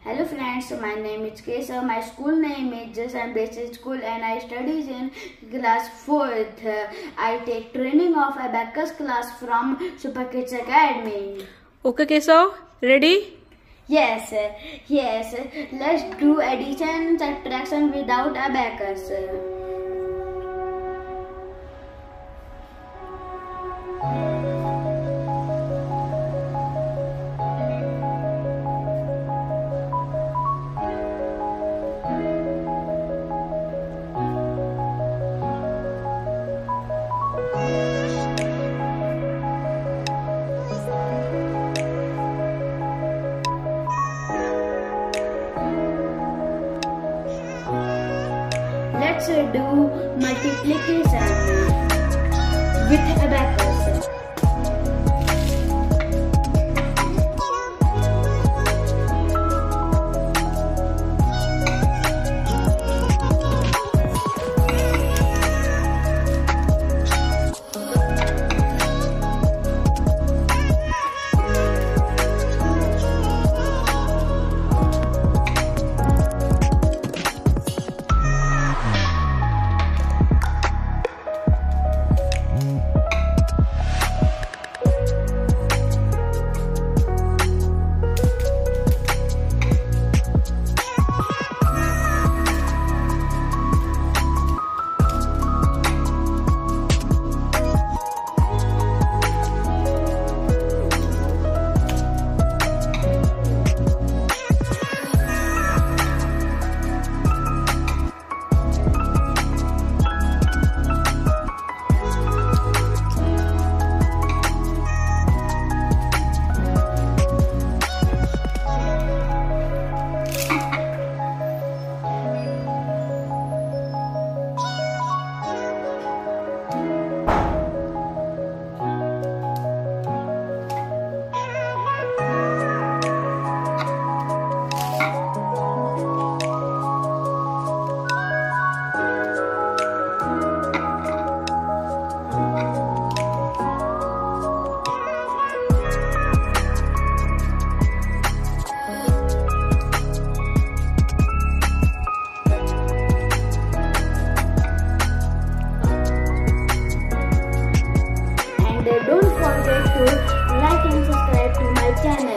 Hello friends, my name is Keshav. My school name is Jason Basic School and I study in class 4th. I take training of Abacus class from Superkidz Academy. Okay Keshav, ready? Yes. Let's do addition subtraction without Abacus. Let's do multiplication with Abacus. Don't forget to like and subscribe to my channel.